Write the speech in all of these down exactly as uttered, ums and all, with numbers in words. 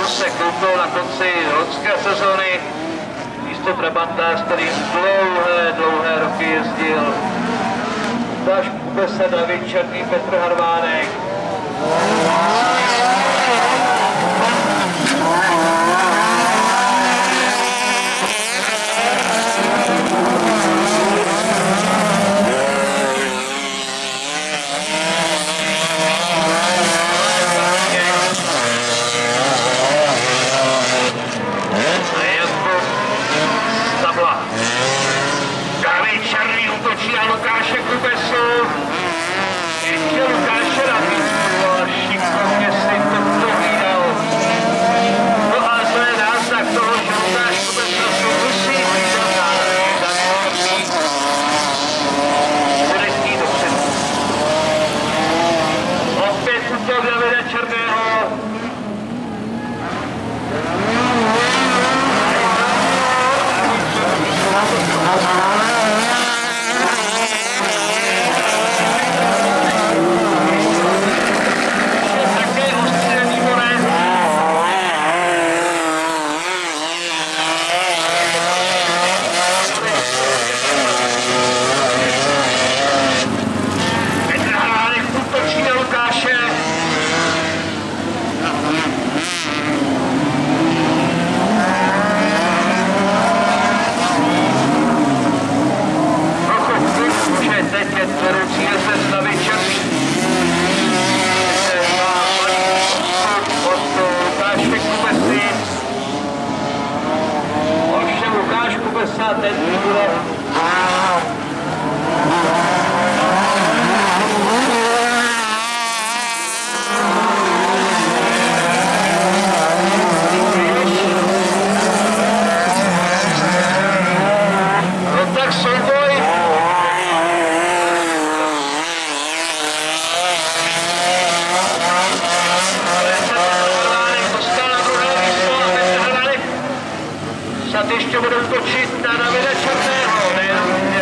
se koupil na konci loňské sezóny. Místo Trabanta, s kterým dlouhé, dlouhé roky jezdil. Dáš Kubesa, David Černý, Petr Harvánek. A Lukáše Kubesu, ještě Lukáše nabídku a šikovně si to povídal. No ale to je náznak toho, že Lukáš Kubesa si musí hlídat národní zaměstnání. Bude chtít dopředu. Opět útok Davida Černého. Ten bude. No tak souboj. Dostal na druhé místo a Petr Harvánek snad ještě bude útočit na Davida Černého, nejenom mě.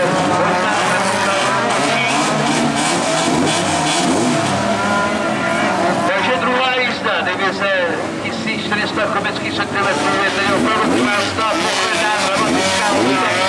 Takže druhá jízda, divize tisíc čtyři sta kubických centimetrů, je tedy opravdu krásná, pokladná, dramatická úzda.